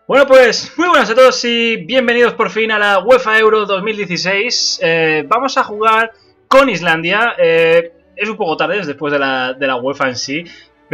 Bueno, pues muy buenas a todos y bienvenidos por fin a la UEFA Euro 2016. Vamos a jugar con Islandia. Es un poco tarde después de la UEFA en sí,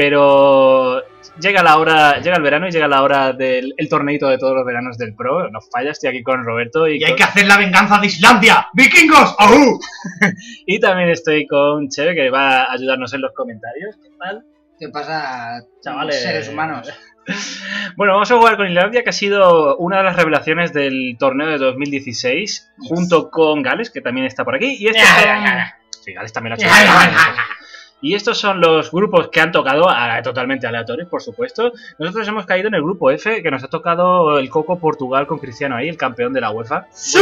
pero llega la hora, llega el verano y llega la hora del torneito de todos los veranos del Pro. No falla, estoy aquí con Roberto y hay que hacer la venganza de Islandia. ¡Vikingos! ¡Ajú! Y también estoy con Cheve, que va a ayudarnos en los comentarios. ¿Qué tal? ¿Qué pasa, chavales? Seres humanos. Bueno, vamos a jugar con Islandia, que ha sido una de las revelaciones del torneo de 2016, junto con Gales, que también está por aquí. Y estos son... Sí, Gales también lo ha hecho. Y estos son los grupos que han tocado, totalmente aleatorios, por supuesto. Nosotros hemos caído en el grupo F, que nos ha tocado el Coco Portugal con Cristiano ahí, el campeón de la UEFA. ¡Sí!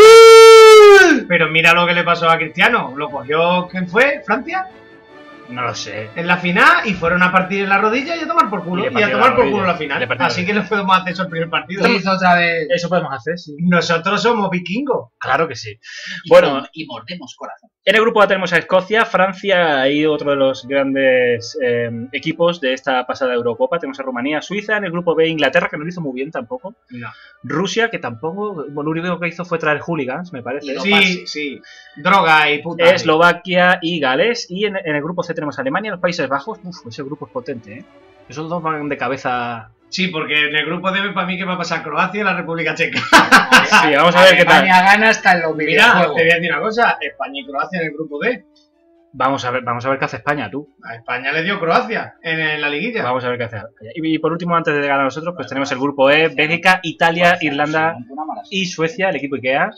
Pero mira lo que le pasó a Cristiano. ¿Lo cogió quién fue? ¿Francia? No lo sé. En la final y fueron a partir en la rodilla y a tomar por culo. Y a tomar por culo la final. Así que no podemos hacer eso el primer partido. Hizo otra vez. Eso podemos hacer, sí. Nosotros somos vikingos. Claro que sí. Bueno, y mordemos corazón. En el grupo A tenemos a Escocia, Francia, ahí otro de los grandes equipos de esta pasada Eurocopa. Tenemos a Rumanía, Suiza. En el grupo B, Inglaterra, que no lo hizo muy bien tampoco. No. Rusia, que tampoco, lo único que hizo fue traer hooligans, me parece. Sí. Droga y puta. Eslovaquia y Gales. Y en el grupo C tenemos a Alemania y los Países Bajos. Uf, ese grupo es potente, ¿eh? Esos dos van de cabeza. Sí, porque en el grupo D para mí que va a pasar Croacia y la República Checa. Sí, vamos a ver qué tal. España gana hasta en los videojuegos. Mira, te voy a decir una cosa, España y Croacia en el grupo D. Vamos a ver qué hace España, tú. A España le dio Croacia en la liguilla. Vamos a ver qué hace. Y por último, antes de llegar a nosotros, pues tenemos el grupo E, Bélgica, Italia, Irlanda y Suecia, el equipo IKEA.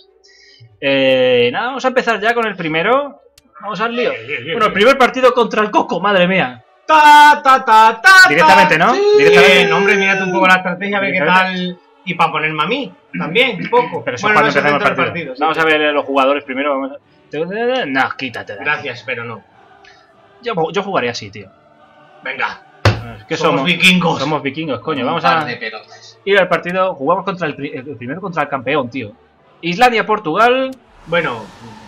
Nada, vamos a empezar ya con el primero. Vamos al lío. Bueno, el primer partido contra el Coco, madre mía. Directamente, ¿no? Sí. Directamente. Hombre, mírate un poco la estrategia, a ver qué tal. Y para ponerme a mí, también, un poco. Pero eso bueno, es cuando empecemos el partido. partido, sí. Vamos a ver los jugadores primero. Vamos a... No, quítate. Gracias, pero no. Yo jugaría así, tío. Venga. ¿Qué somos vikingos. Somos vikingos, coño. Vamos a ir al partido. Jugamos contra el primero contra el campeón, tío. Islandia, Portugal. Bueno,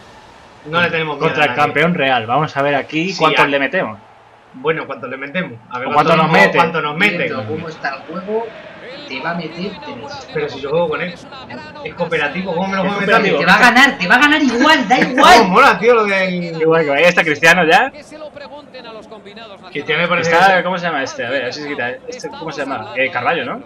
no le tenemos miedo contra el campeón real. Vamos a ver aquí cuántos le metemos. Bueno, ¿cuánto le metemos? A ver cuánto nos mete. ¿Cuánto nos mete? Viendo cómo está el juego, te va a meter 3. Pero si yo juego con él. Es cooperativo, ¿cómo me lo puedo meter? Te va a ganar igual, da igual. ¿Cómo mola, tío, lo del... Igual que ahí está Cristiano ya. Cristiano me parece... ¿Cómo se llama este? A ver si se quita. ¿Cómo se llama? Carvalho, ¿no?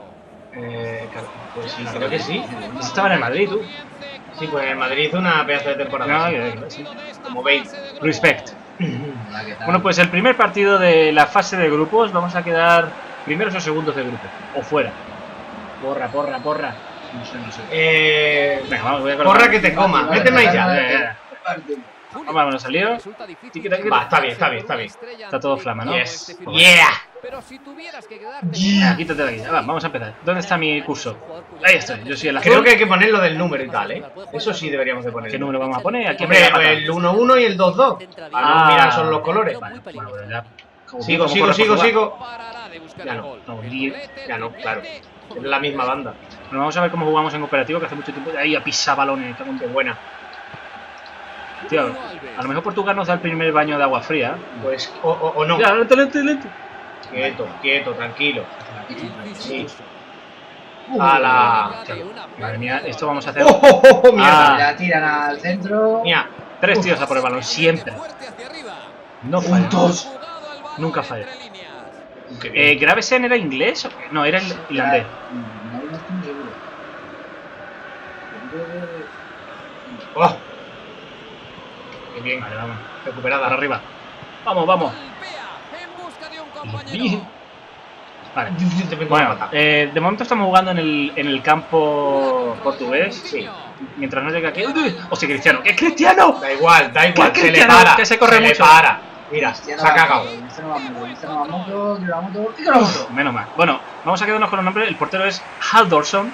Pues sí, creo que sí. Estaba en el Madrid, tú. Sí, pues en Madrid hizo una pedazo de temporada. No, sí. Como veis. Respect. Bueno, pues el primer partido de la fase de grupos, vamos a quedar primeros o segundos de grupo. O fuera. Porra. No sé. Venga, vamos, voy a colocar. Porra que te coma. Méteme ahí ya. Vamos, salió. Va, está bien. Está todo flama, ¿no? Yes. Yeah. Quítate de aquí. Vamos a empezar. ¿Dónde está mi curso? Ahí estoy. Yo soy el azul. Creo que hay que poner lo del número y tal, ¿eh? Eso sí deberíamos de poner. ¿Qué número vamos a poner? Aquí hombre, el 1-1 y el 2-2. Mira, son los colores. Vale, bueno, ya. Sigo. Ya no, claro. Es la misma banda. Bueno, vamos a ver cómo jugamos en cooperativo, que hace mucho tiempo. Ahí a pisar balones, qué buena. Tío, a lo mejor Portugal nos da el primer baño de agua fría. Pues, o no. Ya, lento. Quieto, tranquilo. Sí. Madre mía, esto vamos a hacer. Mierda. La tiran al centro. Mira, 3 tíos a por el balón, siempre. No juntos. Nunca falla. ¿Gravesen era inglés? No, era irlandés. Oh. Qué bien. Vale, vamos. Recuperada. Para arriba. Vamos. Vale. Bueno, de momento estamos jugando en el campo portugués. Sí. Mientras no llegue aquí. ¡Hostia, Cristiano! ¡Que es Cristiano! Da igual. Se le para. Que se corre mucho. Mira, se ha cagado. Menos mal. Bueno, vamos a quedarnos con los nombres. El portero es Haldorsson.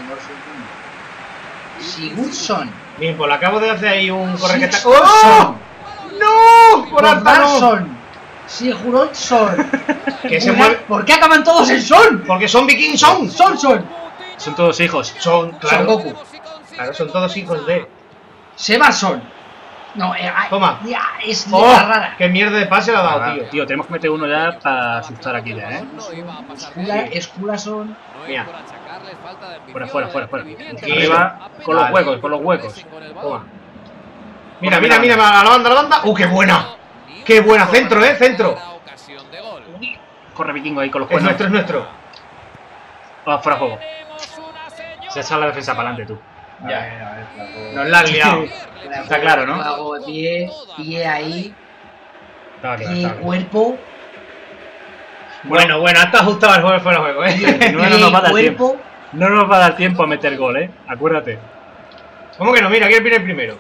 Sigurdsson. Bien, pues le acabo de hacer ahí un correqueta. ¡Oh! ¡No! ¡Por alta no! Sigurdsson. Que se mueve. ¿Por qué acaban todos en son? Porque son vikings, Son todos hijos. Son, claro. Son Goku. Claro, son todos hijos de. Sebason. No, toma. Es rara. Qué mierda de pase le ha dado, tío. Tío, tenemos que meter uno ya para asustar aquí ya, Esculason. Mira. Fuera. Arriba, con los huecos. Toma. Mira, a la banda. ¡Qué buena! ¡Qué buena! Centro, centro. Corre Vikingo ahí con los cuernos. Es nuestro. Fuera juego. Se ha echado la defensa para adelante, tú. Ya. Nos la has liado. Está claro, ¿no? Hago pie ahí. Estaba claro, Pie, cuerpo. Bueno, está ajustado el juego fuera de juego, No nos va a dar tiempo. No nos va a dar tiempo a meter gol, acuérdate. ¿Cómo que no? Mira, ¿quién viene el primero?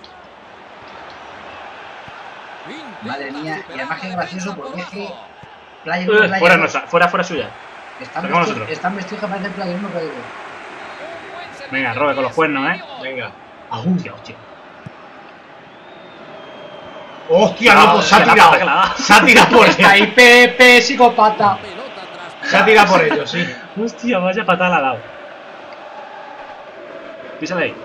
Madre mía, y además que es gracioso porque es que Fuera suya. Están vestidos que parecen Player 1 Player 2. Venga, robe con los cuernos, Venga. Hostia. Hostia, no, pues se ha tirado. Se ha tirado por ellos. Ahí, Pepe, psicópata. Se ha tirado por ellos, sí. Hostia, vaya patada la ha dado. Písale ahí.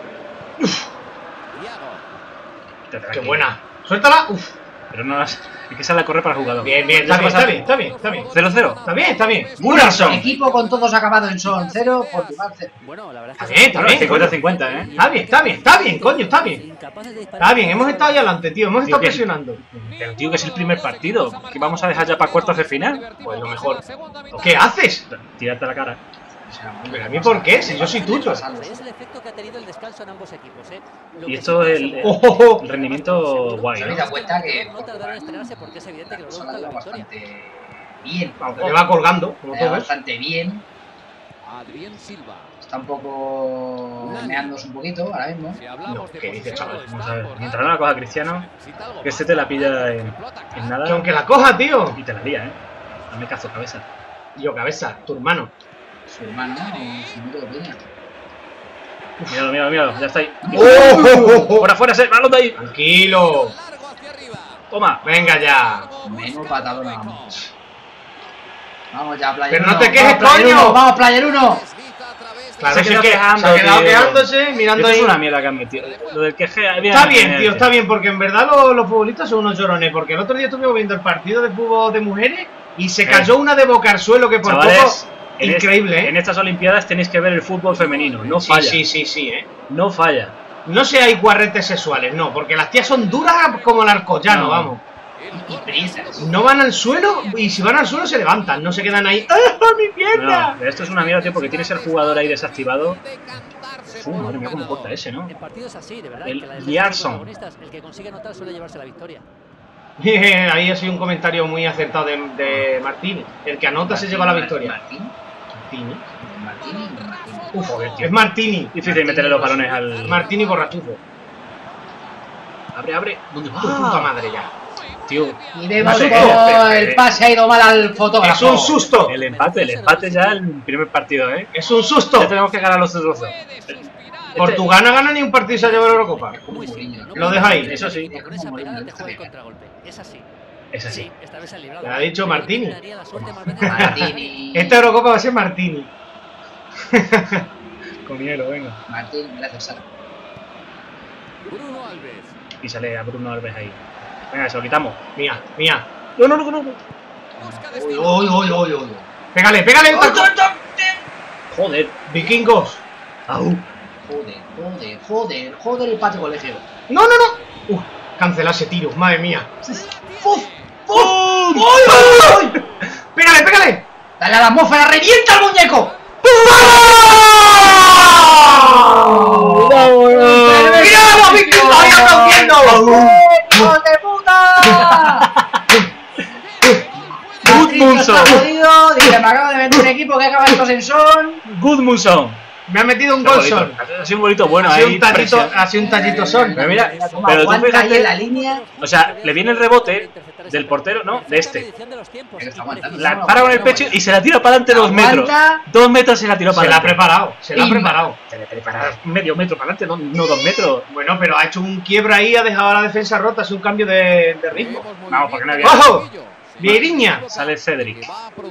Qué buena. Suéltala. Pero no las... Es que sale a correr para el jugador. Bien. Está bien. 0-0. Está bien. Gunnarsson. Equipo con todos acabados en son 0, Portugal 0. Bueno, la verdad está bien. 50-50, Está bien, coño, está bien. Está bien, hemos estado ahí adelante, tío. Hemos estado presionando. Pero, tío, que es el primer partido. ¿Qué vamos a dejar ya para cuartos de final? Pues lo mejor. ¿Qué haces? Tírate a la cara. Pero a mí, ¿por qué? Si yo soy tuyo. es el efecto que ha tenido el descanso en ambos equipos, Y esto es el rendimiento guay, Se habéis cuenta que no tardará en estrenarse porque es evidente que lo busca la victoria. bastante bien. Le va colgando, como todo ves. Bastante bien. Adrián Silva. Está un poco meándose un poquito ahora mismo. No, ¿qué dices, chaval? Vamos a ver. Mientras no la coja Cristiano, que este te la pilla en nada. Que aunque la coja, tío. Y te la lía, Dame cazo, cabeza. Yo, cabeza, tu hermano. Su hermano, su amigo de Peña. Míralo, ya está ahí. ¡Oh! Fuera, balón de ahí. Tranquilo. Toma. Venga ya. Menos patadona, vamos. Vamos ya, Player 1. Pero no te quejes, coño. Vamos, Player 1. Claro, se ha quedado quejándose, mirando ahí. Es una mierda que han metido. Lo del queje. Está bien, tío, está bien, porque en verdad los futbolistas son unos llorones. Porque el otro día estuvimos viendo el partido de fútbol de mujeres y se cayó una de boca al suelo que por poco. Increíble, En estas Olimpiadas tenéis que ver el fútbol femenino, no falla. Sí, No falla. No sé, hay guarretes sexuales, no, porque las tías son duras como el arcollano, vamos. Y prisas. No van al suelo y si van al suelo se levantan, no se quedan ahí. ¡Ah, mi pierna! No, esto es una mierda, tío, porque tienes el jugador ahí desactivado. Madre mía, cómo corta ese, ¿no? En partidos así, de verdad, El Liarson. El que consigue anotar suele llevarse la victoria. Ahí ha sido un comentario muy acertado de Martín. El que anota se lleva la victoria. Martini. Uf, es Martini. Difícil meterle los balones al... Martini borrachufo. Abre. ¿Dónde va? Tu puta madre ya. Tío. Y vemos cómo el pase ha ido mal al fotógrafo. Es un susto. El empate ya el primer partido, Es un susto. Ya tenemos que ganar los otros dos. Portugal no gana ni un partido y se ha llevado la Eurocopa. Lo deja ahí. Eso sí. Con esa pegada te juega el contragolpe. Es así. Sí, esta vez se ha librado. Le ha dicho Martini. Martini. Esta Eurocopa va a ser Martini. Con hielo, venga. Martín, gracias, Sara. Bruno Alves. Y sale a Bruno Alves ahí. Venga, se lo quitamos. Mía. No. Uy. Pégale. Joder. Vikingos. Au. Joder el patio colegio. No. Cancela ese tiro, madre mía. ¡Pégale! Dale a la atmósfera, revienta el muñeco. ¡Mira, Vikingos ahí aplaudiendo! ¡Hijos de puta! Gudmundsson. Dice, me acabo de vender un equipo que acaba estos en son. Gudmundsson. Me ha metido un gol son. Ha sido un bolito bueno ahí. Ha sido un tallito son. Pero mira, pero tú fíjate, la línea. o sea, le viene el rebote del portero, ¿no? De este. La para con el pecho y se la tira para adelante 2 metros. 2 metros se la tiró para Se la ha adelante. preparado. Se le prepara medio metro para adelante, no 2 metros. Bueno, pero ha hecho un quiebra ahí, ha dejado a la defensa rota, es un cambio de ritmo. Vamos, porque no había. ¡Ojo! Vieriña. Sale Cedric.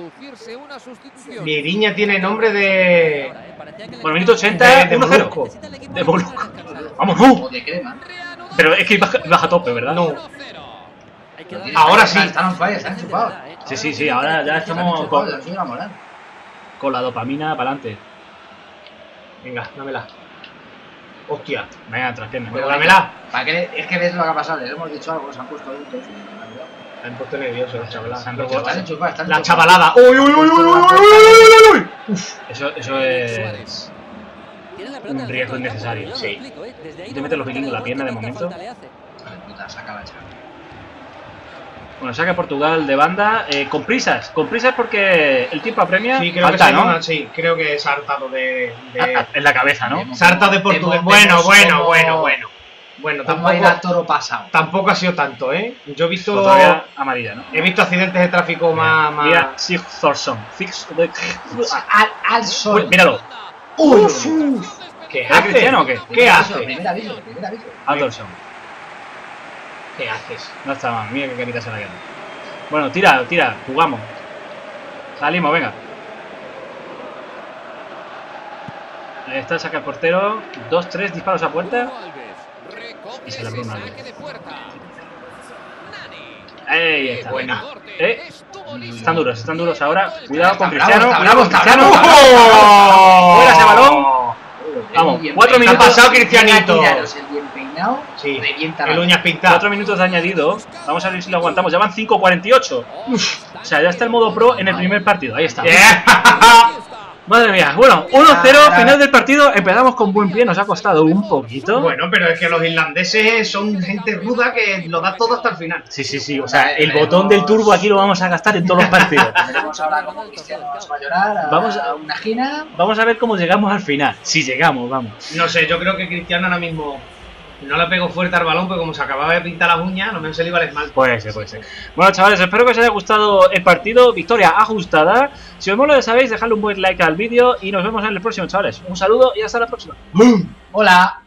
Vieriña tiene nombre de... Bueno, minuto 80, 1-0. De Molusco. Vamos, no. Pero es que baja a tope, ¿verdad? No. Ahora sí. Están on fire, se han chupado. Sí, ahora ya estamos con la dopamina para adelante. Venga, dámela. Hostia. Venga, traspierna. Pero dámela. ¿Para qué? Es que ves lo que ha pasado, les hemos dicho algo, se han puesto adultos. Me han puesto nervioso la chavalada. La chavalada. ¡Uy, uy, uy, uy, uy, uy! Eso es un riesgo innecesario. Sí. Te metes los bilingües en la pierna de momento. Saca la chavala. Bueno, saca Portugal de banda. Con prisas porque el tiempo apremia. Sí, creo falta, que ¿no? sí, creo que es hartado de... En la cabeza, ¿no? Sarta de Portugal. Bueno. Bueno, tampoco ha sido tanto, ¿eh? Yo he visto... Pues todavía amarilla, ¿no? He visto accidentes de tráfico más... Mira, Sigthorsson. Al sol. Míralo. ¡Uf! ¿Qué ¿Es hace? Cristiano o qué? ¿Qué hace? Primer aviso. Anderson. ¿Qué haces? No está mal. Mira qué carita se la queda. Bueno, tira. Jugamos. Salimos, venga. Ahí está, saca el portero. 2-3 disparos a puerta. Y se la pone una. Ahí está. Buena. Están duros ahora. Cuidado con Está Cristiano. bravo, Cuidado con está Cristiano. bravo. Fuera ese balón. Vamos, 4 Ha minutos. pasado Cristianito. El bien peinado. Sí, Revienta el uñas pintadas. 4 minutos de añadido. Vamos a ver si lo aguantamos. Ya van 5:48. O sea, ya está el modo pro en el primer partido. Ahí está. Madre mía. Bueno, 1-0, final del partido. Empezamos con buen pie. Nos ha costado un poquito. Bueno, pero es que los irlandeses son gente ruda que lo da todo hasta el final. Sí. O sea, el botón del turbo aquí lo vamos a gastar en todos los partidos. Veremos ahora cómo Cristiano nos va a llorar. Vamos a una gina. Vamos a ver cómo llegamos al final. Si llegamos, vamos. No sé, yo creo que Cristiano ahora mismo no le pegó fuerte al balón, porque como se acababa de pintar las uñas, no me se le iba el esmalte. Puede ser. Bueno, chavales, espero que os haya gustado el partido. Victoria ajustada. Si os mola, ya sabéis, dejadle un buen like al vídeo y nos vemos en el próximo, chavales. Un saludo y hasta la próxima. Hola.